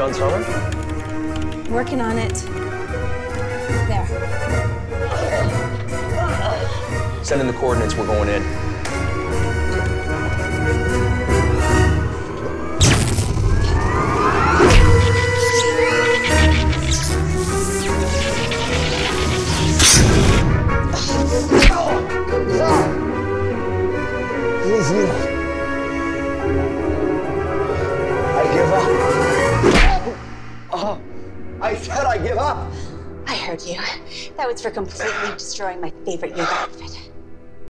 John Summer? Working on it. There. Send in the coordinates, we're going in. Easy. I give up. Oh, I said I give up. I heard you. That was for completely destroying my favorite yoga outfit.